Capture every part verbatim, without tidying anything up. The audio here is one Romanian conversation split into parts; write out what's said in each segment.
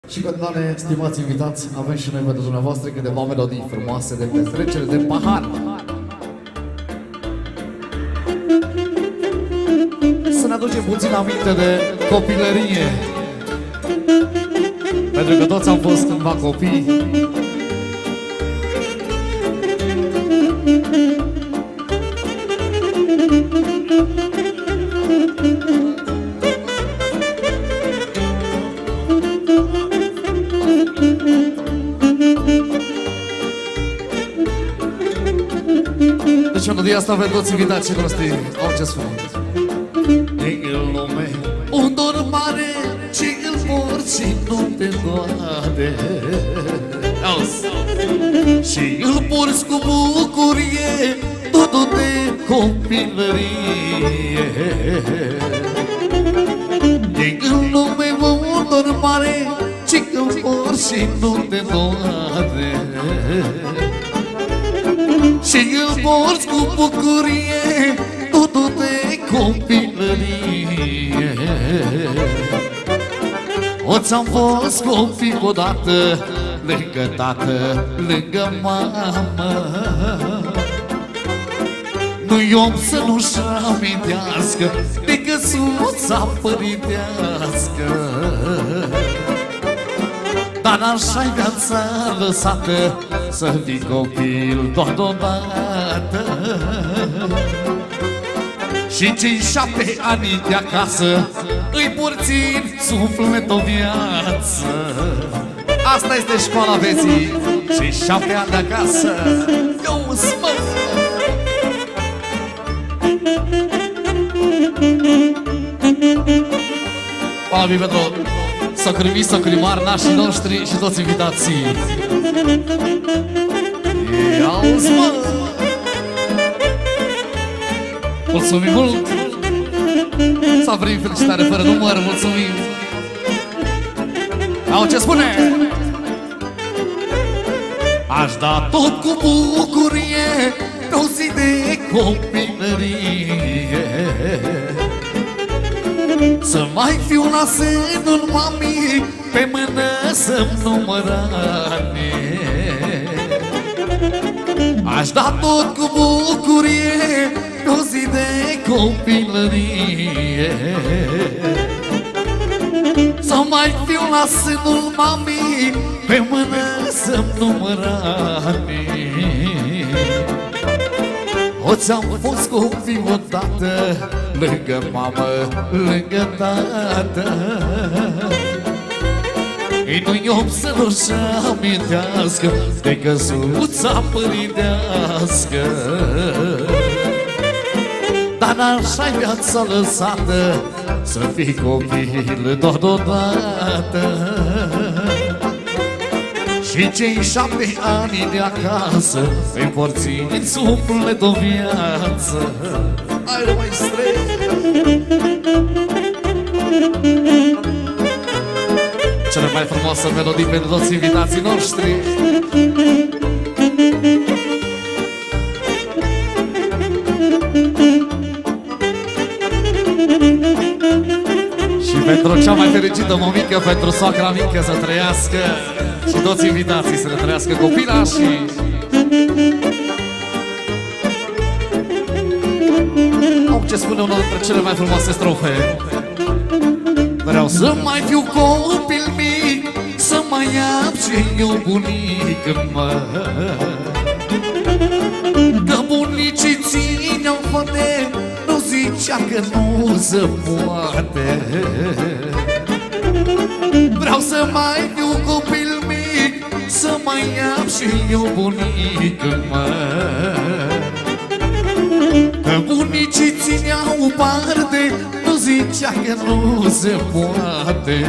Și continuare, stimați invitați, avem și noi pentru dumneavoastră câteva melodii frumoase de petrecere de pahar. Să ne aducem puțin aminte de copilărie, pentru că toți am fost cândva copii. Deci melodia asta pentru toți invitații noștri. Au ce spun. E în lume un dor mare ce îl porți și nu te doare. Auzi. Și îl porți cu bucurie totul de copilărie. E în lume un dor mare ce îl porți și nu te doare. Și îl porți cu bucurie totul de copilărie. O ți-am fost copil odată, lângă tată, lângă mamă. Nu-i om să nu-și amintească de căsuța părintească. Dar așa-i viața lăsată, să fii copil doar odată. Și cei șapte ani de acasă îi porțin suflet o viață. Asta este școala vieții, cei șapte ani de acasă. Eu smă! Palabii pentru socrimii, socrimari, nașii noștri și toți invitații. Ia-uzi, mă! Mulțumim mult! S-a primit felicitare fără număr, mulțumim! Au ce spune? Aș da tot cu bucurie pe o zi de copilărie, să mai fiu la sânul mamii, pe mână să-mi număr ani. Aș da tot cu bucurie pe o zi de copilărie, să mai fiu la sânul mamii, pe mână să-mi număr ani. O ți-am fost copil odată, lângă mamă, lângă tată. Ei nu-i om să nu-și amintească de căsuța părintească. Dar așa-i viața lăsată, să fii copil doar odată. Și cei șapte ani de acasă îi porții în suflet o viață. Hai, mai strâng! Cele mai frumoase melodii pentru toți invitații noștri. Și pentru cea mai fericită mămică, pentru soacra mică, să trăiască. Și toți invitații să ne trăiască copilașii. Au ce spune una dintre cele mai frumoase strofe. Vreau să mai fiu copil mic, să mai am și eu bunică, mă. Că bunicii țineau fate, nu zicea că nu se poate. Vreau să mai fiu copil mic, să mai am și eu bunică, mă. Că bunicii țineau parte, nu zicea că nu se poate.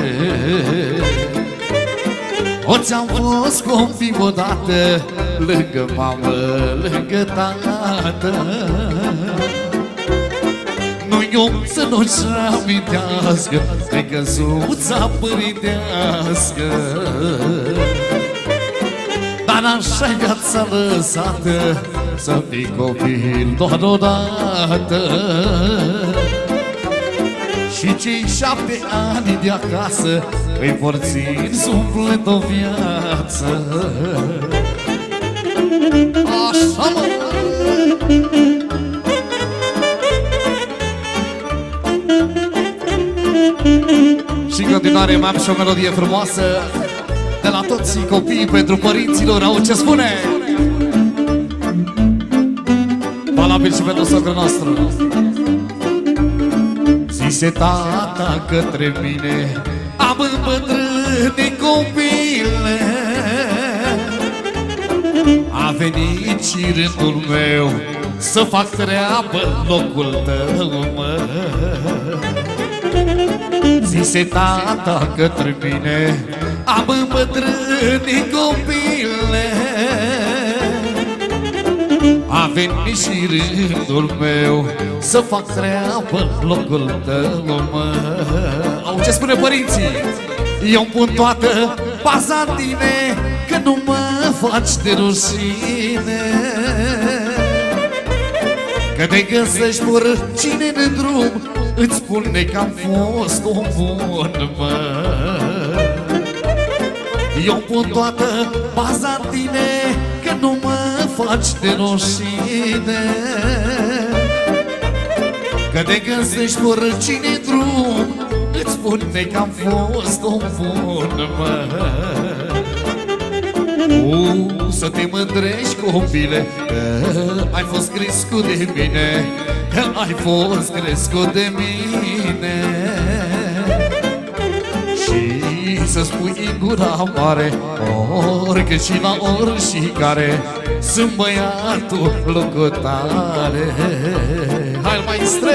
O ți-am fost copil odată, lângă mamă, lângă tată. Nu-i om să nu-și amintească de căsuța părintească. Dar așa-i viața lăsată, să fii copil doar odată. Și cei șapte ani de acasă îi vor țin suflet o viață. Așa, mă! Și în continuare mai am și o melodie frumoasă de la toți copiii pentru părinților. Au ce spune? Valabil și pentru socrul nostru. Zise tata către mine, am îmbătrânit copile, a venit și rândul meu să fac treabă în locul tău, mă. Zise tata către mine, am îmbătrânit copile, a venit și rândul meu să fac treabă în locul tău, mă. Au ce spune părinții? Eu-mi pun toată baza în tine, că nu mă faci de rușine, că te găsești oricine în drum îți spune că am fost om bun, mă. Eu pun toată baza în tine, că nu mă faci de rușine, că te găsești oricine în drum îți spune că am fost om bun, mă. U, să te mândrești, copile, că ai fost crescut de mine, că ai fost crescut de mine. Și să spui în gura mare, oricât și la ori și care, sunt băiatul locutare. Hai, maestre!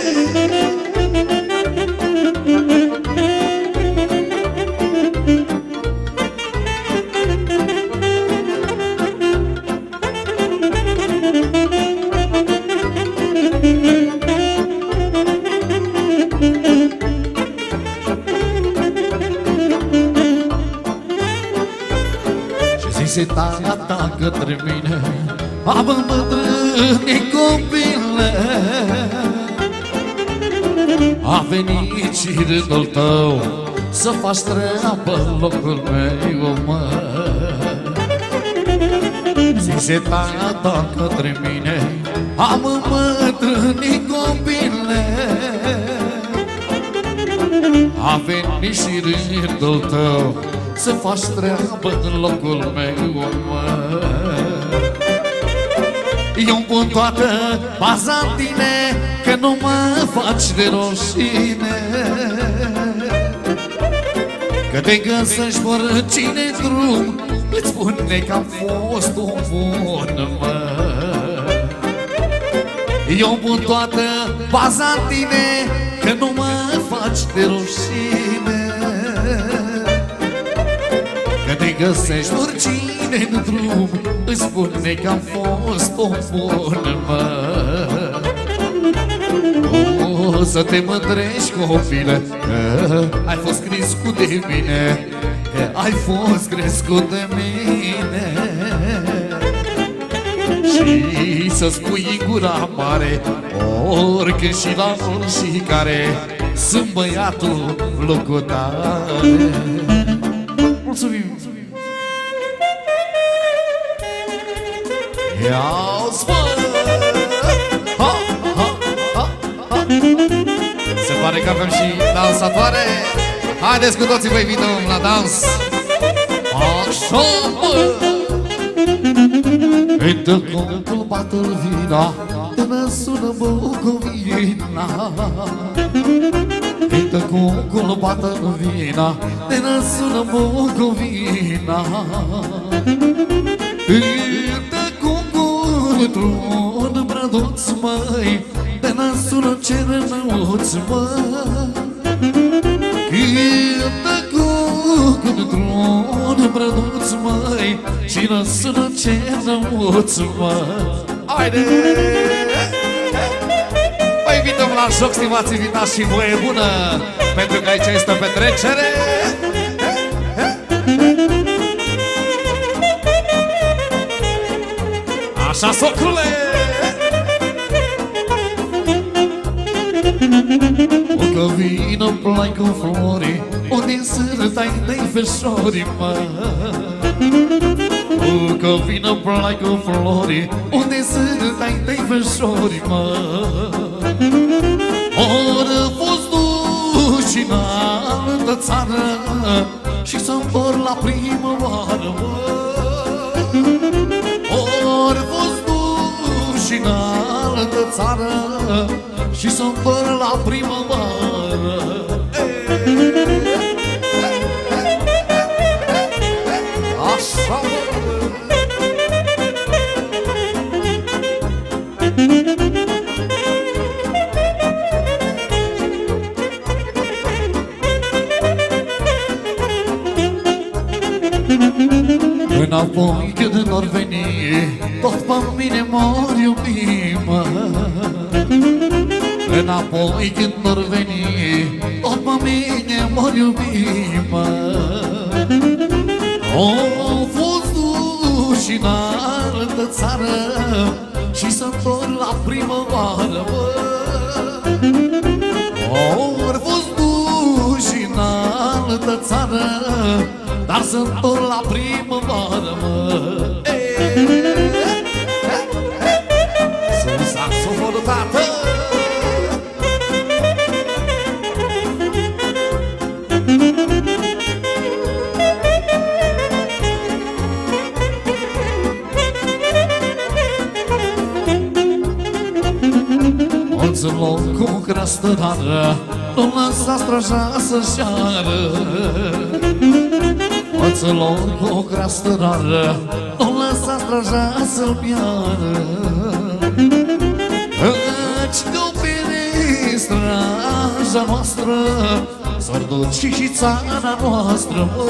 Zise tata către mine, am îmbătrânit copile, a venit și rândul tău să faci treabă în locul meu, mă. Zise tata către mine, am îmbătrânit copile, a venit și rândul tău să faci treabă în locul meu, mă. Eu-mi pun toată baza în tine, că nu mă faci de rușine, că te găsești oricine drum îți spune că am fost om bun, mă. Eu-mi pun toată baza în tine, că nu mă faci de rușine, că te găsești oricine în drum îți spune că am fost om bun, mă. O, să te mândrești, copile, că ai fost crescut de mine, că ai fost crescut de mine. Și să spui în gura mare, oricând și la ori și care, sunt băiatul locutare. Mulțumim! Ia-ți, mă! Ha, ha, ha, ha. Se pare că avem și dansatoare. Haideți cu toții, vă invităm la dans. Așa, mă! Întă concul bată-l vina, până sună Bucovina. Întă concul bată-l vina, până sună Bucovina. Întă concul într-un brăduț, măi, până sună Cernăuț, măi. Cântă concul într-un brăduț, măi, și ne sună Cernăuț, măi. Haide! Vă invităm la joc, stimați invitați, și voie bună, pentru că aici este o petrecere. Așa, socrule! că vină plai cu flori, unde sârtai de-i feșori, mă. Că vină plai cu flori, unde sârtai de-i feșori, mă. Ori fost duși în altă țară și să întor la primăvară, mă. Ori fost duși în altă țară și să întor la primăvară. Așa, mă. Înapoi când n-or veni, tot pe mine m-or iubi, mă. Înapoi când n-or veni, tot pe mine m-or iubi, mă. O fost duși în altă țară și să-ntor la primăvară, mă. Or fost duși în altă țară, dar să-ntor la primăvară, mă. Sunt saxofonul, tată. Mulți loc cu crăstătară, nu lăsa straja să-și ară. Mulți loc cu crăstătară, nu lăsa straja să-l piară. Căci copii straja noastră s-or duci și țara noastră, mă.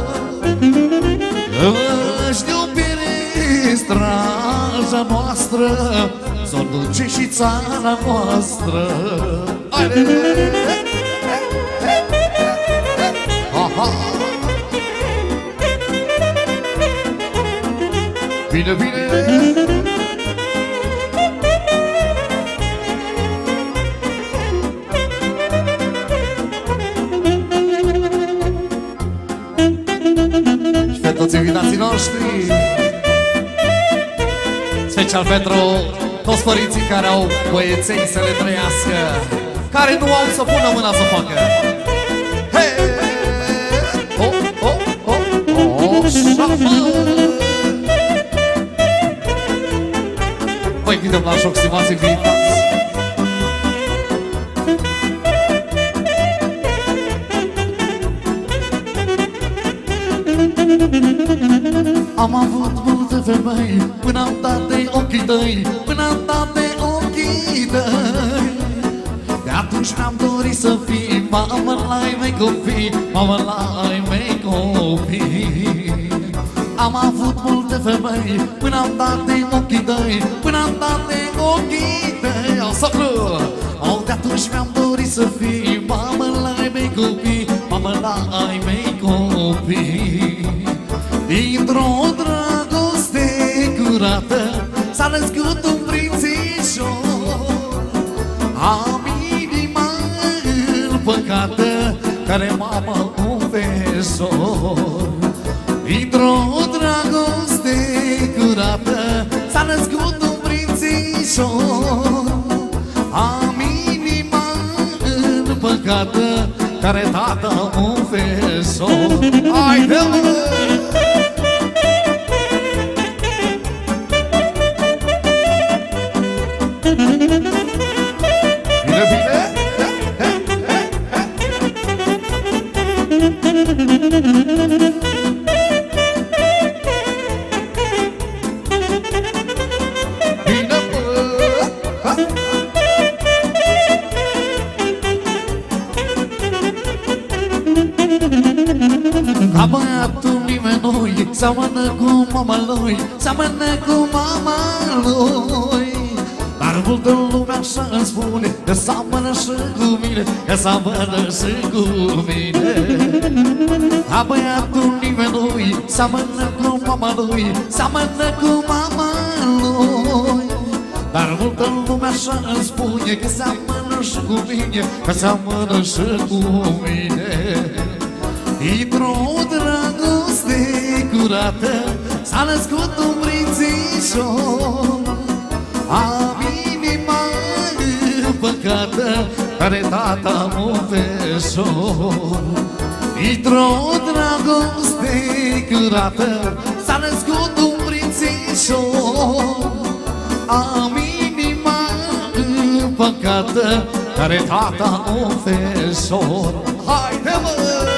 Căci de-o straja noastră s-or duce și țara noastră. Haide! Aha! Bine, bine! Și pe toți invitații noștri, special pentru toți părinții care au băieței să le trăiască, care nu au să pună mâna să facă. Hei! Oh, oh, oh, oh, șapă! Vă invităm la joc, stimați invitați. Am avut multe femei până am dat de ochii tăi, până am dat de ochii tăi. De atunci mi-am dorit să fii mamă la ai mei copii, mamă la ai mei copii. Am avut multe femei până am dat de ochii tăi, până am dat de ochii tăi. O socru! Oh, de atunci mi-am dorit să fii mamă la ai mei copii, mamă la ai mei copii. Dintr-o dragoste curată s-a născut un prințișor. Am inima împăcată care mama un feșor. Dintr-o dragoste curată s-a născut un prințișor. Am inima împăcată care tata un feșor. Haide-mă! Bine, bine! Bine, ca băiatul nimeni seamănă cu mama lui, seamănă cu mama lui. Dar multă lume așa îmi spune că seamănă și cu mine, că seamănă și cu mine. A băiatul nimeni seamănă cu mama lui, seamănă cu mama lui. Dar multă lume așa îmi spune că seamănă și cu mine, că seamănă și cu mine. Dintr-o dragoste curată s-a născut un prințișor. Am inima împăcată, care tata mă feșor. Dintr-o dragoste curată s-a născut un prințișor. Am inima împăcată, care tata mă feșor. Haide mă!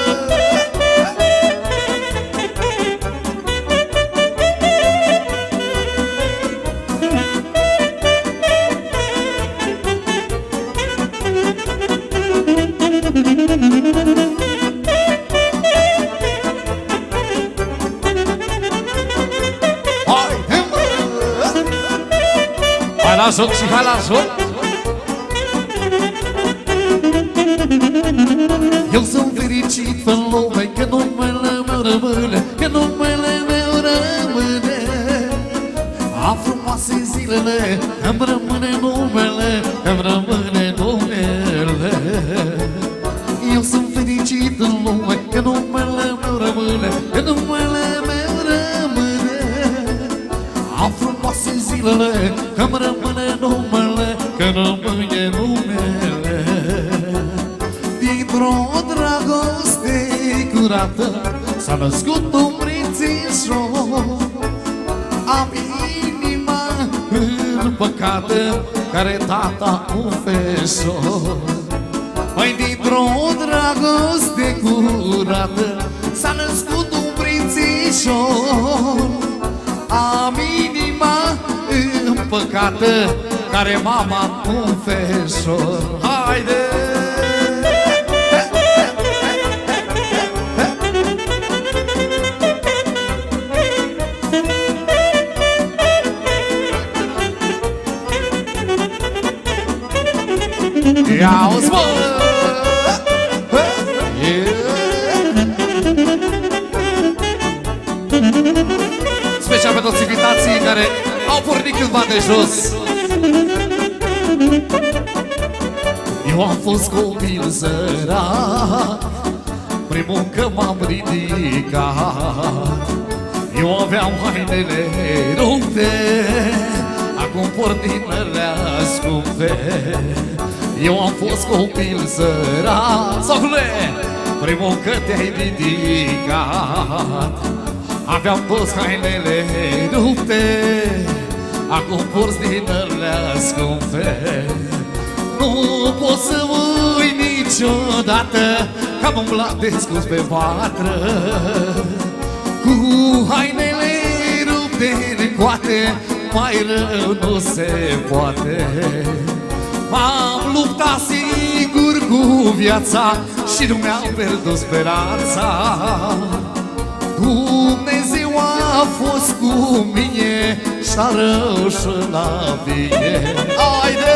La joc și hai la joc. Eu sunt fericit în lume că numele meu rămâne, că numele meu rămâne. Am frumoase zilele, îmi rămâne numele, îmi rămâne numele. Eu sunt fericit în lume că numele meu rămâne, că numele meu rămâne. Am frumoase zilele, că-mi rămâne numele, că rămâne numele. Dintr-o dragoste curată s-a născut un prințișor. Am inima împăcată, care tata un feșor. Măi, dintr-o dragoste curată s-a născut un prințișor. Am inima împăcată, care mama un feșor. Haide! Ia-o-ți, mă! Special pe toți invitații care au pornit cândva de jos. Eu am fost copil sărac, prin muncă m-am ridicat. Eu aveam hainele rupte, acum port dinele scumpe. Eu am fost copil sărac, Socule, prin muncă te-ai ridicat. Aveam toți hainele rupte, acum porți din alea scumpe. Nu pot să uit niciodată că am umblat descurs pe vatră, cu hainele rupte de coate, mai rău nu se poate. M-am luptat singur cu viața și nu mi-am pierdut speranța. Dumnezeu a fost cu mine și-a rău și la bine. Haide!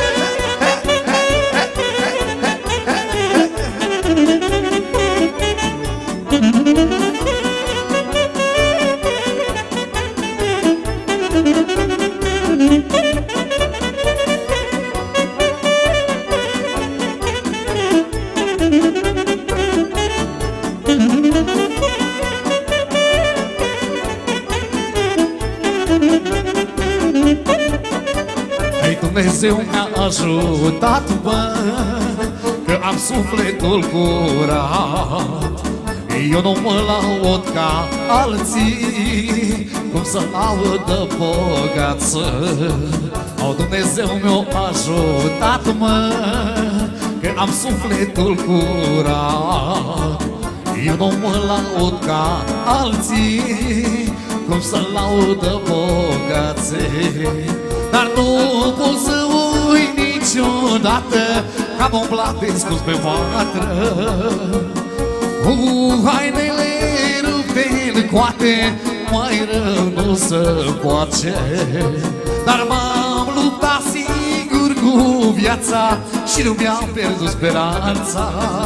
Dumnezeu mi-a ajutat, bă, că am sufletul curat. Eu nu mă laud ca alții, cum să laudă bogață. O, Dumnezeu mi-a ajutat, mă, că am sufletul curat. Eu nu mă laud ca alții, cum să laudă bogații. Dar nu pot să uit niciodată că am umblat descurs pe vatră, cu hainele rupte în coate, mai rău nu se poate. Dar m-am luptat singur cu viața și nu mi-am pierdut speranța.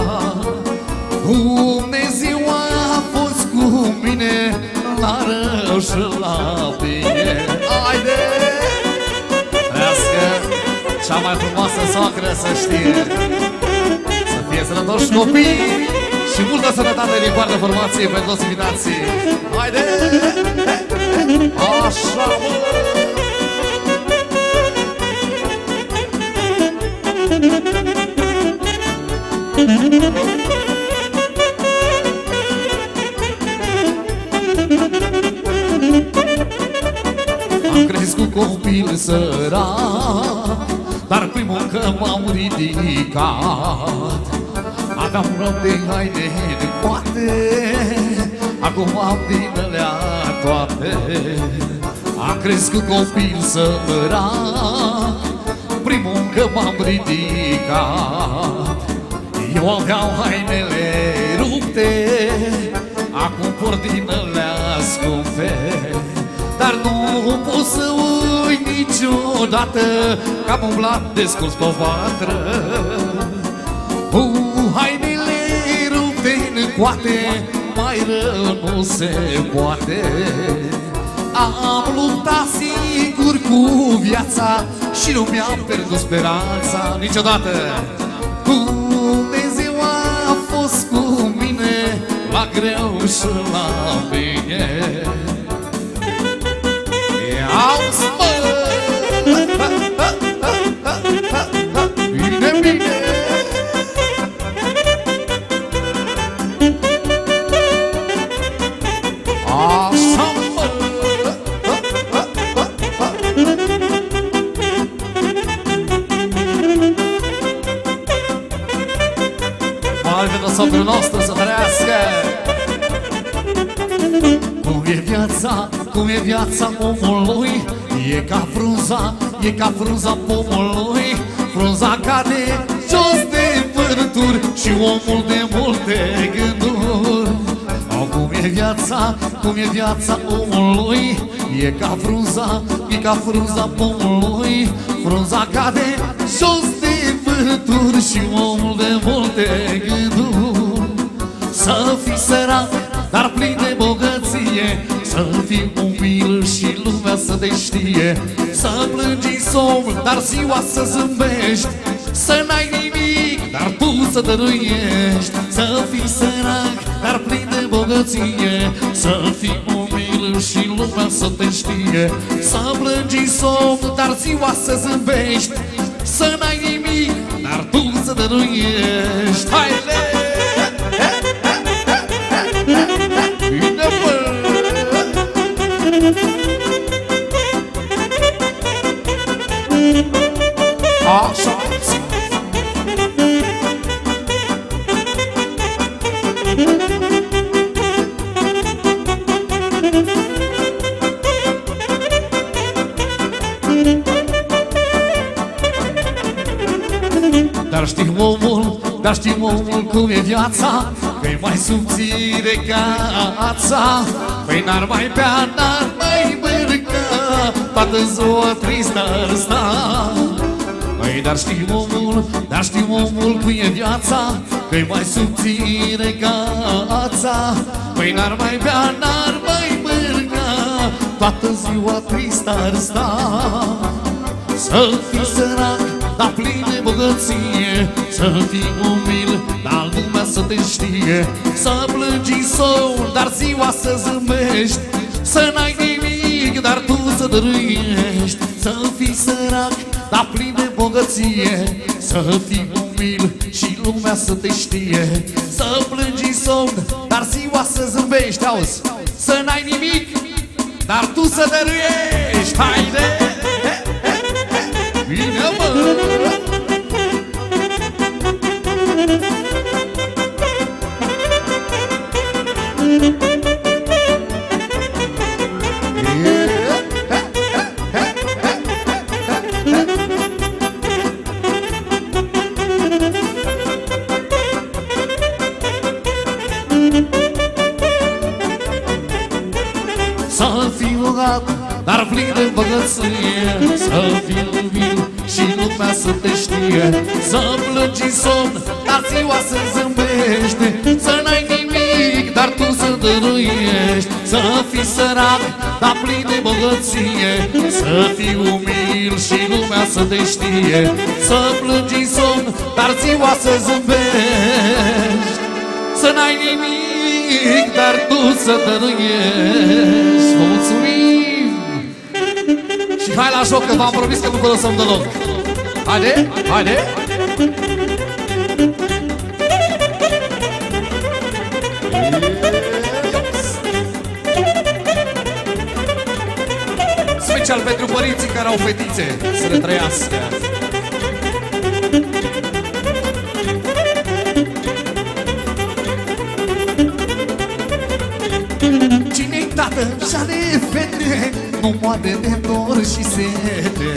Dumnezeu a fost cu mine la rău și la bine. Haide! Cea mai frumoasă soacră, să știe. Să fie sănătoși copii și multă sănătate din partea formației pentru toți invitații. Haide! Așa, bă! Am crescut copil sărac, dar primul că m-am ridicat. Aveam rob de haine de poate, acum am din alea toate. Am crescut copil sărac, primul că m-am ridicat. Eu aveam hainele rupte, acum port din alea scumpe. Dar nu pot să uit niciodată că am umblat descurs pe vatră. Cu hainele rupte în coate, mai rău nu se poate. Am luptat singur cu viața și nu mi-am pierdut speranța niciodată. Dumnezeu a fost cu mine la greu și la bine. Auzi, mă! Bine, bine! Așa, mă! Mai pentru socrul nostru să trăiască! Cum e viața, cum e viața omului, e ca frunza, e ca frunza pomului. Frunza cade jos de vârturi și omul de multe gânduri. O, cum e viața, cum e viața omului, e ca frunza, e ca frunza pomului. Frunza cade jos de vârturi și omul de multe gânduri. Să fii sărac, dar plin de bogăție, să fii umil și lumea să te știe. Să plângi în somn, dar ziua să zâmbești. Să n-ai nimic, dar tu să dăruiești. Să fii sărac, dar plin de bogăție, să fii umil și lumea să te știe. Să plângi în somn, dar ziua să zâmbești. Să n-ai nimic, dar tu să dăruiești. Haide! Bine, bă! Așa! Dar știi omul, dar știi omul cum e viața, că-i mai subțire ca ața. Păi n-ar mai bea, n-ar mai mânca, toată ziua trist ar sta. Păi dar știi omul, dar știi omul cum e viața, că-i mai subțire ca ața. Păi n-ar mai bea, n-ar mai mânca, toată ziua trist ar sta. Să fii sărac, dar plin de bogăție, să fii umil, dar lumea să te știe. Să plângi în somn, dar ziua să zâmbești. Să n-ai nimic, dar tu să dăruiești. Să fii sărac, dar plin de bogăție, să fii umil și lumea să te știe. Să plângi în somn, dar ziua să zâmbești. Auzi, să n-ai nimic, dar tu să dăruiești. Haide! Bine, mă! Să fii bogat, dar plin de bogăție, să fii umil și lumea să te știe. Să plângi în somn, dar ziua să zâmbește. Să n-ai nimic, dar tu să dăruiești, să fii sărac, dar plin de bogăție, să fii umil și lumea să te știe, să plângi în somn, dar ziua să zâmbești, să n-ai nimic, dar tu să dăruiești. Vă mulțumim! Și hai la joc, că v-am promis că nu vă lăsăm deloc. Haide, haide! Special pentru părinții care au fetițe, să le trăiască. Cine-i tată și are fete, nu moare de dor și sete.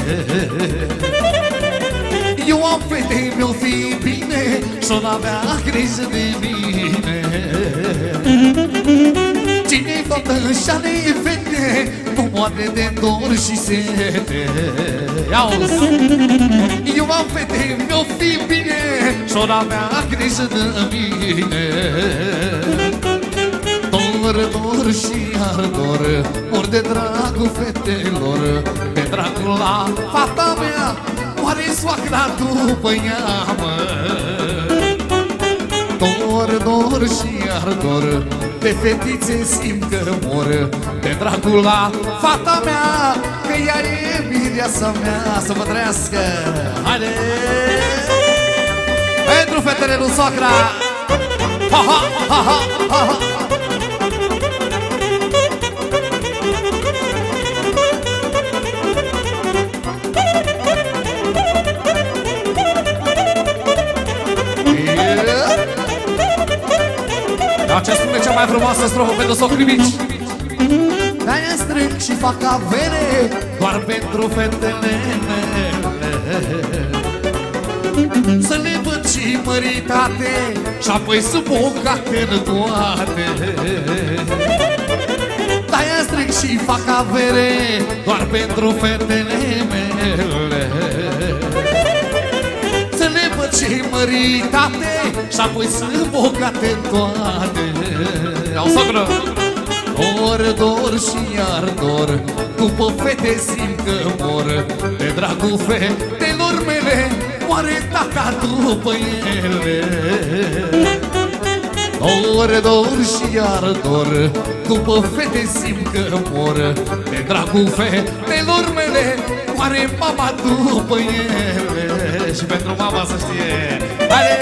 Eu am fete, mi-o fi bine, și-o n-avea grijă de mine. Cine-i tată și are fete, nu moare de dor și sete. Ia-uzi! Eu am fete, mi-o fi bine, și-o n-avea grijă de mine. Dor, dor și iar dor, mor de dragul fetelor, de dragul la fata mea, oare soacra după ea, mă? Dor, dor și iar dor, de fetițe simt că mor, de dragul la fata mea, că ea e mireasa mea. Să vă trăiască! Haide! Pentru fetele lui soacra! Ha, ha, ha, ha, ha, ha. Dar ce spune cea mai frumoasă strofă pentru socrii mici? De-aia strâng și fac avere doar pentru fetele mele, să le văd și măritate și apoi să bogate în toate. De-aia strâng și fac avere doar pentru fetele mele, să le văd și măritate și apoi sunt bogate în toate. Au socră! Dor, dor și iar dor, după fete simt că mor, de dragul fetelor mele, moare tata după ele. Dor, dor și iar dor, după fete simt că mor, de dragul fetelor mele, moare mama după ele. Și pentru mama să știe. Haide!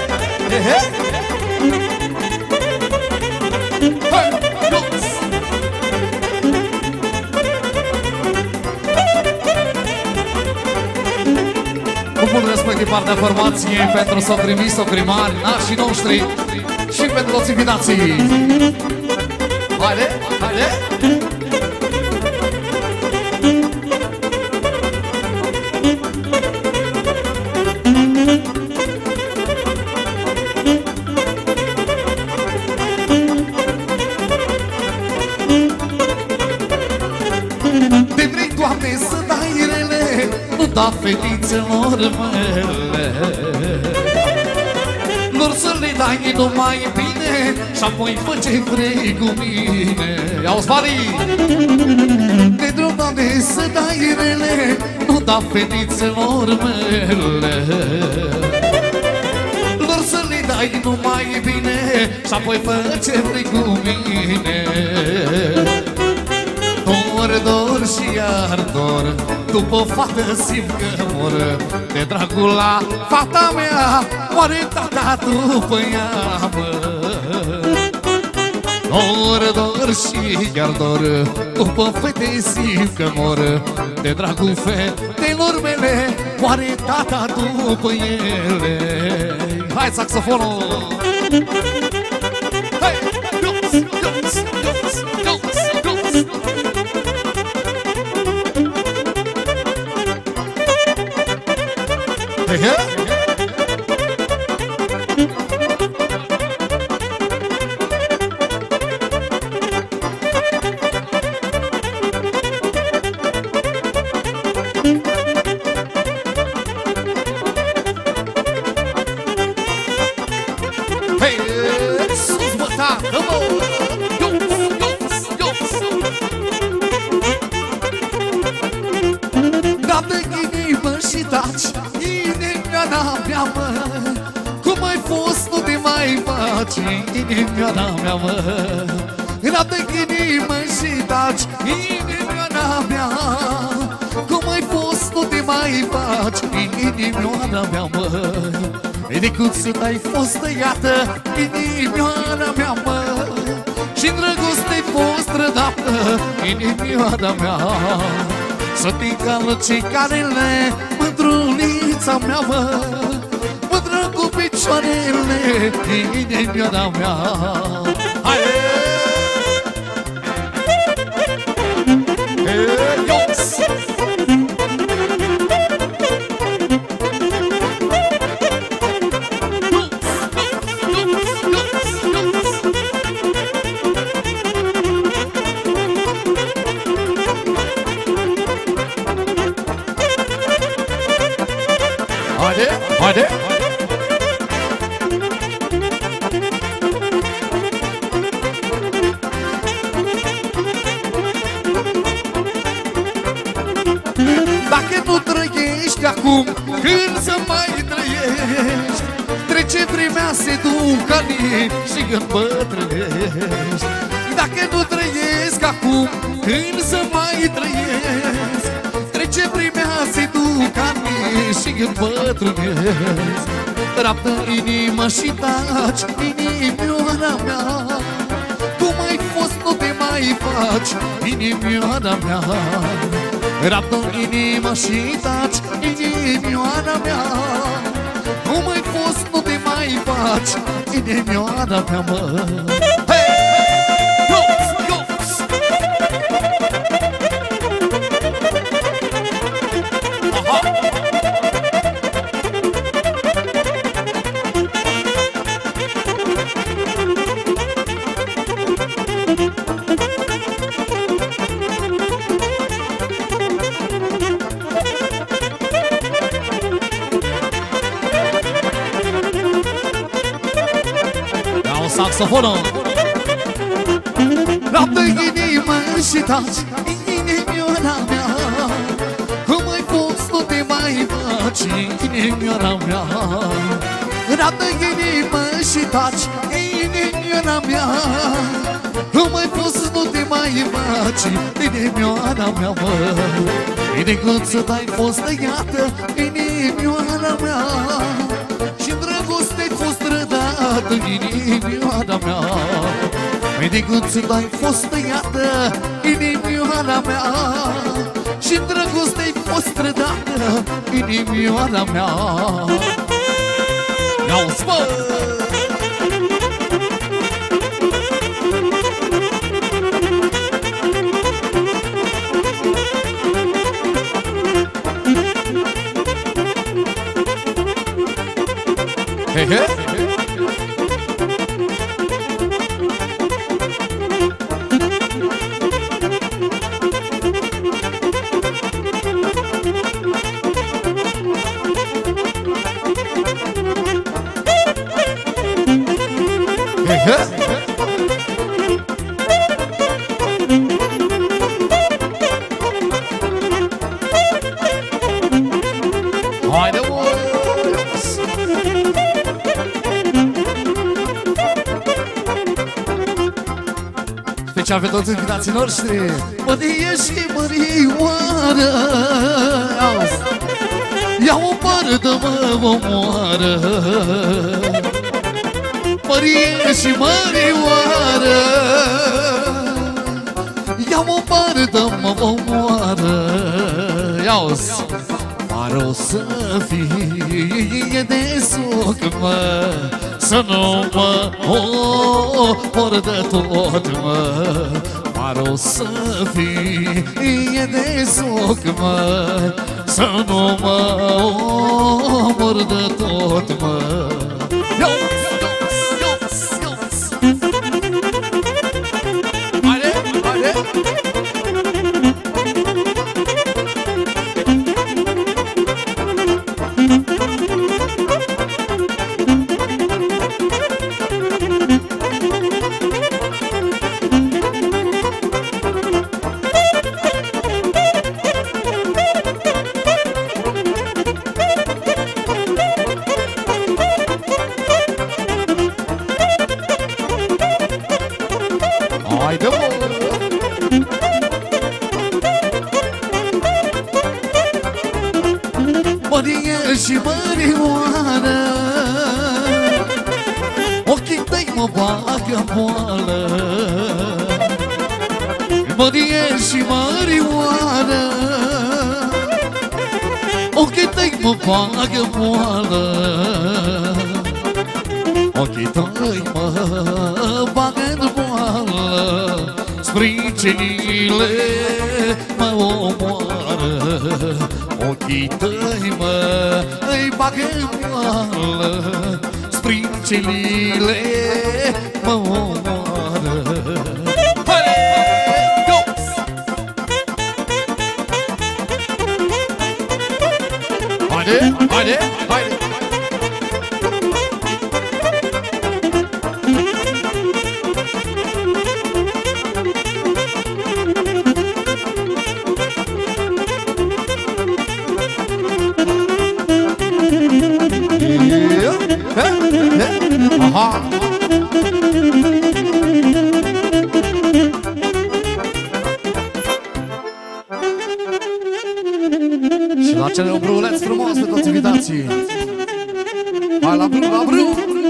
Cu mult respect din partea formației pentru socrii mici, socrii mari, nașii noștri și pentru toți invitații. Haide, haide! De vrei, Doamne, să dai rele, nu da fetițelor mele, lor să le dai numai bine și apoi fă ce vrei cu mine. Ia-uzi, Vali! De vrei, Doamne, să dai rele, nu da fetițelor mele, lor să le dai numai bine și apoi fă ce vrei cu mine. Dor, dor și iar dor, după fată simt că mor, de dragul la fata mea, moare tata după ea, mă. Dor, dor și iar dor, după fete simt că mor, de dragul fetelor mele, moare tata după ele. Hai, saxofonul! Hai! Iups, iups, iups, iups, iups! Hey, hey. Hey, sus, băta, come on! taci, inimioara mea, mă. Rabdă inimă și taci, inimioara mea. Cum ai fost, nu te mai faci, inimioara mea, mă. De cât ai fost tăiată, inimioara mea, mă. Și-n drăgoste-ai fost trădată, inimioara mea. Să te încalce carele, mândrulița mea, mă. Mândră cu picioarele, inimioara mea. Hai! Ios! Haide, haide! Dacă nu trăiești acum, când să mai trăiești? Trece vremea, se duc anii și când bătrânești. Dacă nu trăiesc acum, când să mai trăiesc? Trece vremea, se duc anii și când bătrânești. Raptă inima și taci, inimioara mea. Cum ai fost, nu te mai faci, inimioara mea. Raptă inima și taci, inimioara mea. Cum ai fost, nu te mai faci, inimioara mea, mă. Hei! Ios, ios! Aha! Saxofonul! Raptă inima și taci, inimioara mea. Cum ai fost, nu te mai faci, inimioara mea. Raptă inima și taci, inimioara mea. Cum ai fost, nu te mai faci, inimioara mea, mă. De când să ai fost tăiată, inimioara mea. Și-n dragoste-ai fost trădată, inimioara mea. De când să-i fost tăiată, inimioara mea. Și-n dragoste-ai fost trădată, inimioara mea. Ia-o-ți, mă! He he! Haide, mă! Special pe toți invitații noștri, Mărie și Mărioară. Ia o părtă, mă, mă moară. Mărie și Mărioară. Ia o părtă, mă, mă moară. Ia-o-ți! Mare o să fie de suc, mă. Să nu mă omor de tot, mă. Mare o să fie de suc, mă. Să nu mă omor de tot, mă. Ios, ios, ios, ios. Haide, haide. facă boală, mărie și mărioară, ochii tăi mă facă boală, ochii tăi mă facă boală, sprâncenile mă omoară, ochii tăi mă îi bagă boală, sprâncenile mă omoară. Haide, haide, haide. Aha. Și la cele un bruleț frumos pe toți invitații. Hai la brâu, la brâu.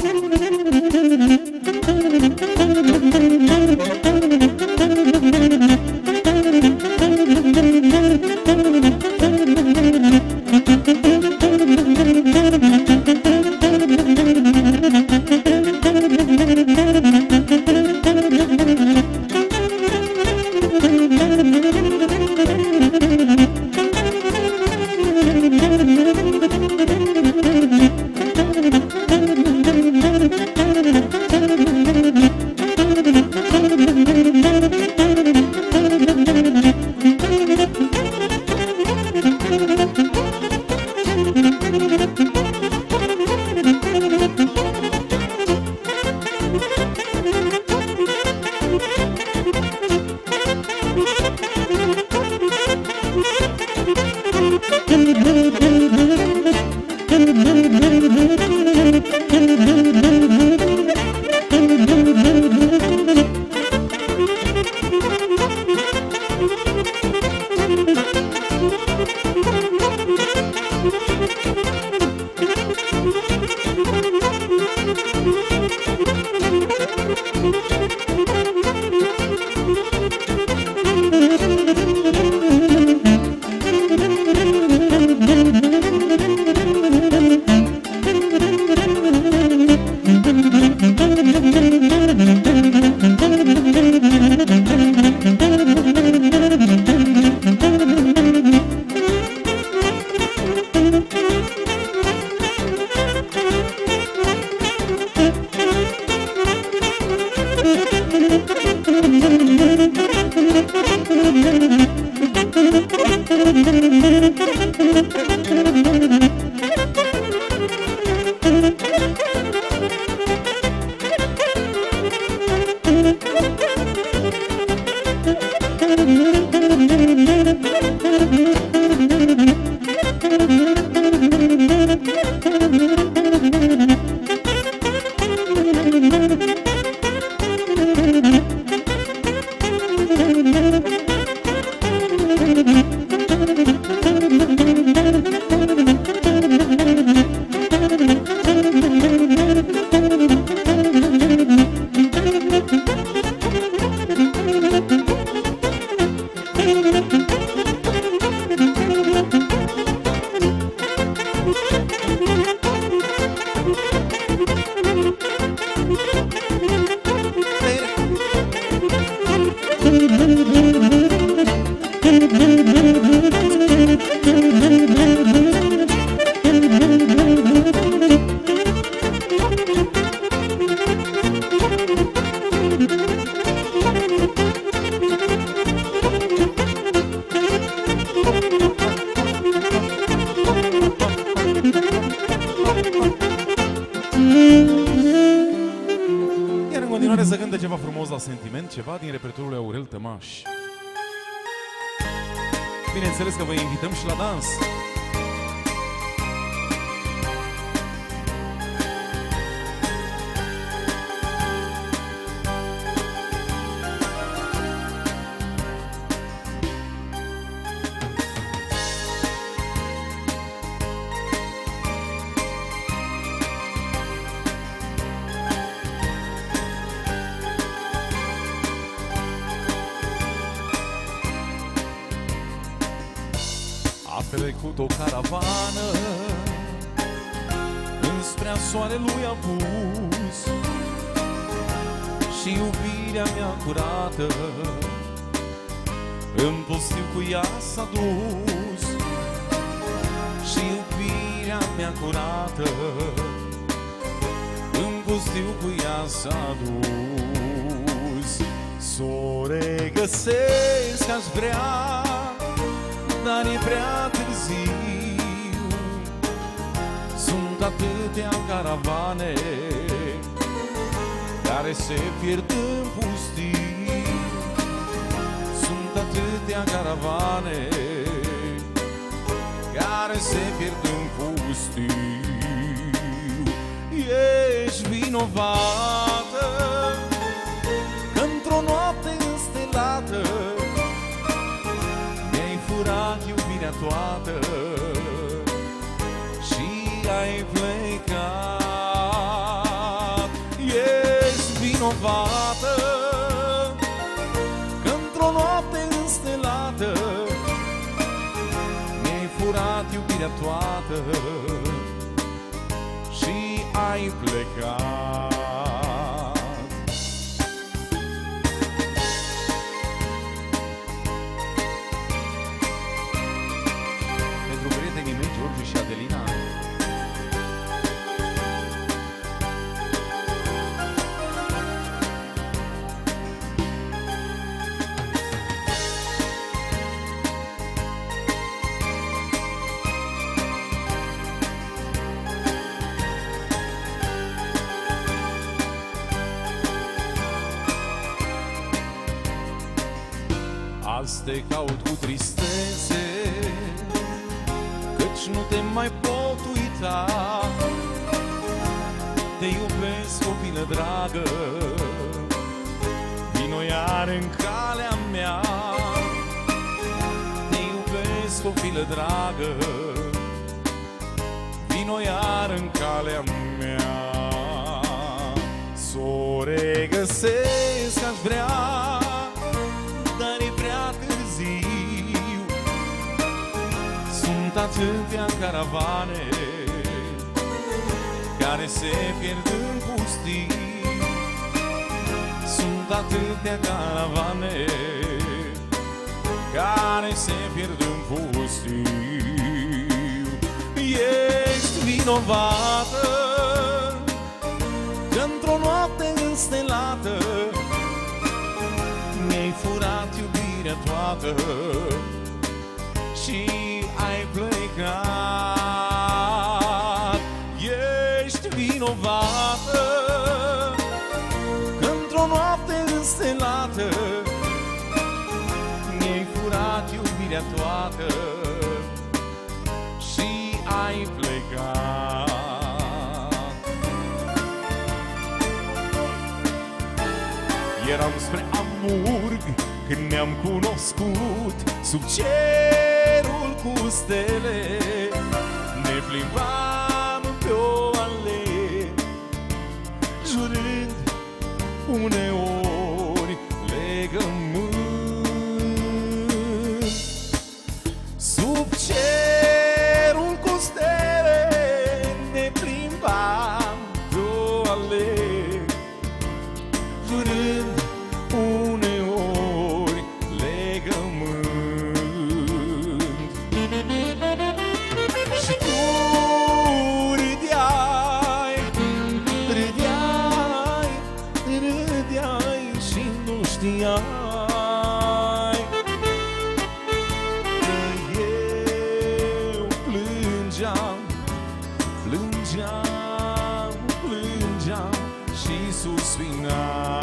Sentiment, ceva din repertoriul lui Aurel Tămaș. Bineînțeles că vă invităm și la dans. trecut o caravană înspre soarelui apus și iubirea mea curată în pustiu cu ea s-a dus. Și iubirea mea curată în pustiu cu ea s-a dus. S-o regăsesc aș vrea, dar e prea târziu. Sunt atâtea caravane care se pierd în pustiu. Sunt atâtea caravane care se pierd în pustiu. Ești vinovată că într-o noapte înstelată mi-ai furat iubirea toată și ai plecat. Ești vinovată că într-o noapte înstelată mi-ai furat iubirea toată și ai plecat. Pentru prietenii mei Georgiu și Adelina, azi te caut cu tristețe, căci nu te mai pot uita. Te iubesc, copilă dragă, vino iar în calea mea. Te iubesc, copilă dragă, vino iar în calea mea. S-o regăsesc aș vrea, dar e prea târziu. Sunt atâtea caravane care se pierd în pustiu. Sunt atâtea caravane care se pierd în pustiu. Ești vinovată că într-o noapte înstelată mi-ai furat iubirea toată și ai plecat. Ești vinovată că într-o noapte înstelată mi-ai furat iubirea toată și ai plecat. Eram spre Amurg când ne-am cunoscut, sub cerul cu stele ne plimbam pe o alee, jurând uneori legământ. Sub cerul cu stele ne plimbam pe o alee, jurând uneori legământ. Și tu râdeai, râdeai, râdeai și nu știai că eu plângeam, plângeam, plângeam și suspinam.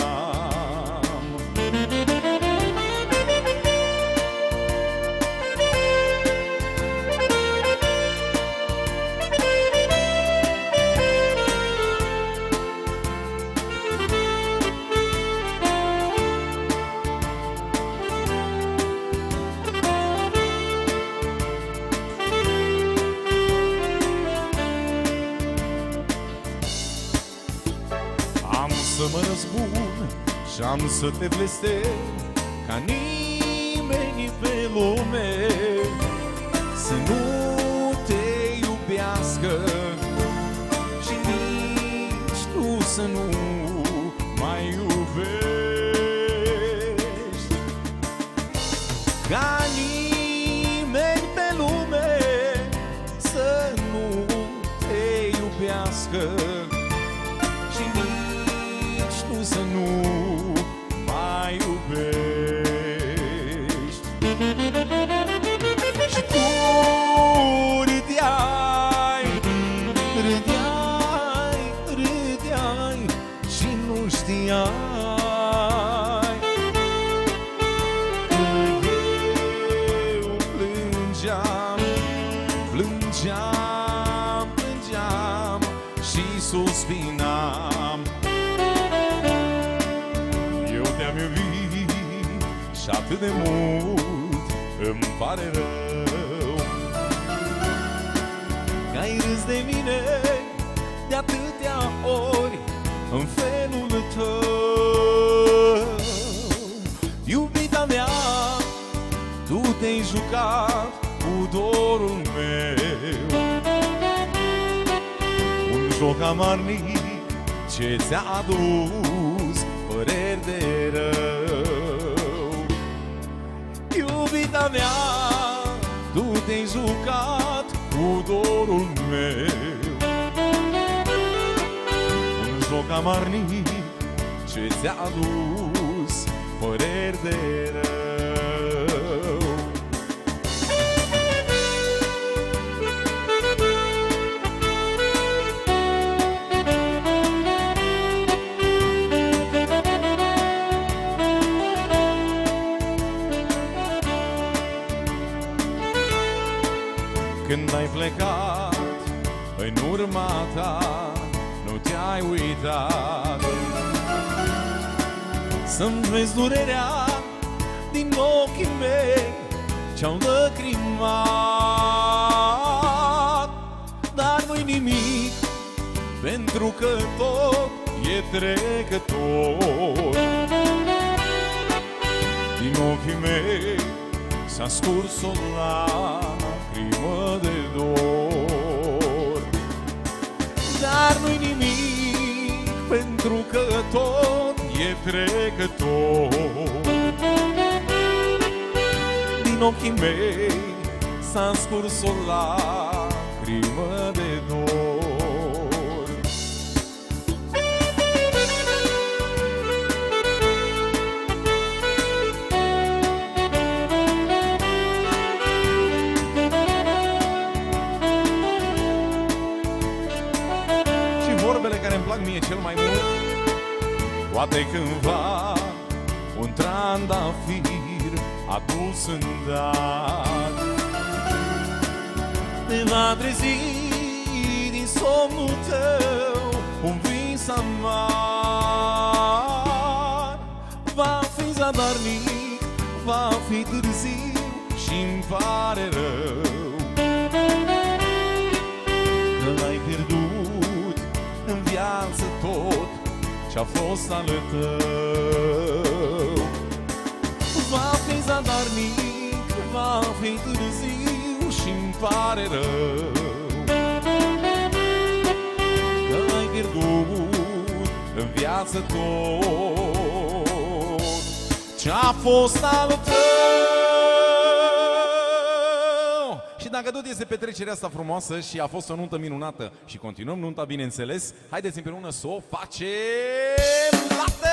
Să mă răzbun și-am să te blestem ca nimeni pe lume, să nu să nu mai iubești. Ca nimeni pe lume să nu te iubească și nici tu să nu mai iubești. Și tu râdeai, râdeai, râdeai și nu știai că eu plângeam, plângeam, plângeam și suspinam. Eu te-am iubit și atât de mult îmi pare rău că ai râs de mine de atâtea ori în felul tău. Iubita mea, tu te-ai jucat cu dorul meu, un joc amarnic ce ți-a adus păreri de rău. Iubita mea, tu te-ai jucat cu dorul meu, un joc amarnic ce ți-a adus păreri de rău. Când ai plecat în urma ta, nu te-ai uitat să-mi vezi durerea din ochii mei ce-au lăcrimat. Dar nu-i nimic, pentru că tot e trecător. Din ochii mei s-a scurs o lacrimă de dor. Dar nu-i nimic, pentru că tot e trecător. Din ochii mei s-a scurs o lacrimă de dor. Care îmi plac mie cel mai mult, poate cândva un trandafir adus în dat te va trezi din somnul tău un vis amar. Va fi zadarnic, va fi târziu și-mi pare rău că l-ai pierdut în viață tot ce-a fost al tău. Va fi zadarnic, va fi târziu și-mi pare rău că l-ai pierdut în viață tot ce-a fost al tău. Și dacă tot este petrecerea asta frumoasă și a fost o nuntă minunată și continuăm nunta, bineînțeles, haideți împreună să o facem late!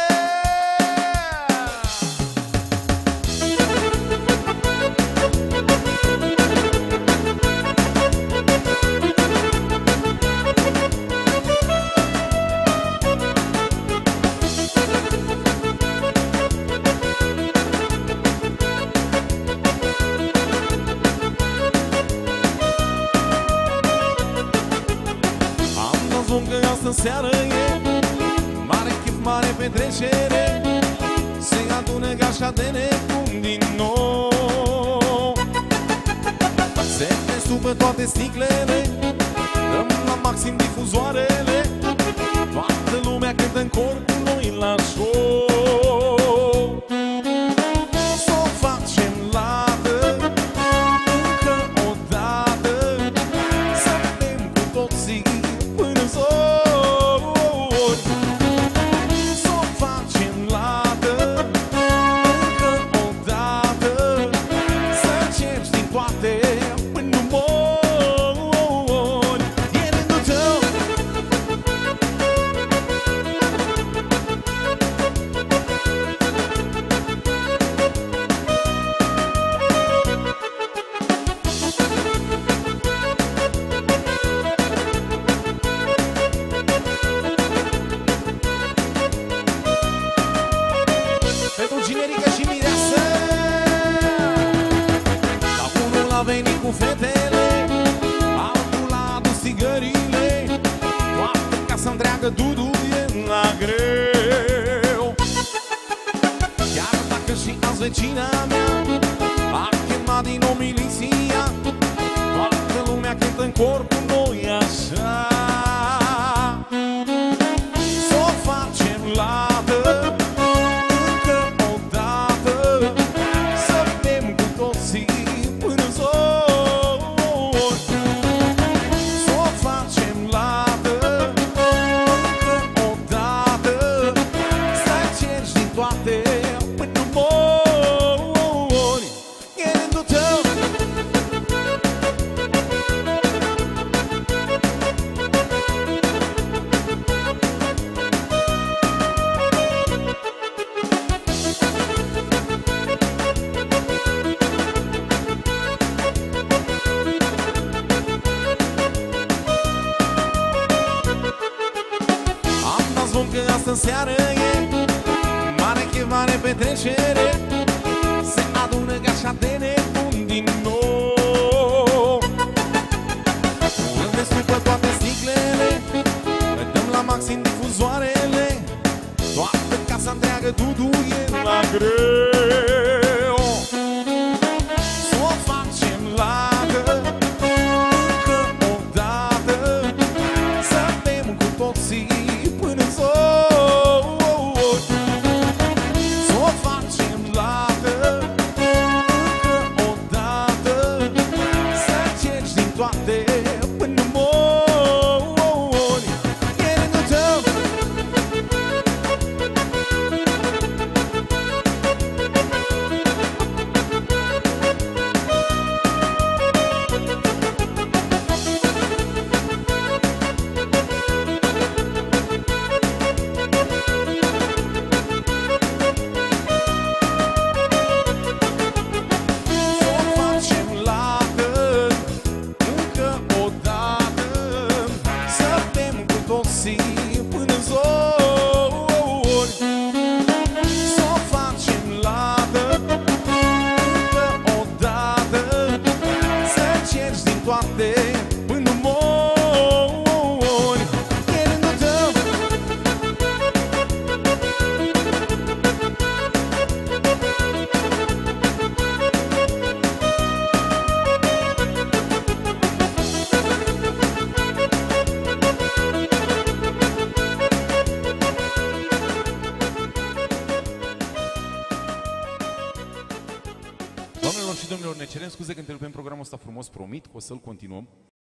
În seară e mare chif, mare petrecere, se adună gașca de nebun din nou. Se presupă toate sticlele, dăm la maxim difuzoarele, toată lumea cântă în cor cu noi la show. S-o facem lată încă o dată, să vedem cu toții până zor. vecina mea a chemat din nou miliția. Toată lumea cântă în cor cu noi așa. S-o facem ladă încă o dată, să bem cu toții până zori. S-o facem ladă încă o dată, să cerci din toate până mori. E rândul tău. Că asta seară e mare chef, mare petrecere. Se adună ca așa de nebun din nou. Îmi destupă toate sticlele, le dăm la maxim difuzoarele. Toată casa întreagă duduie la greu. S-o facem ladă încă o dată, să bem cu toții până zori. S-o facem ladă încă o dată, să cerci din toate până mori. E rândul tău. Până zori. S-o facem ladă încă o dată, să cerci din toate până mori. E rândul tău. Doamnelor și domnilor, ne cerem scuze că întrerupem programul ăsta frumos, promit că o să-l continuăm.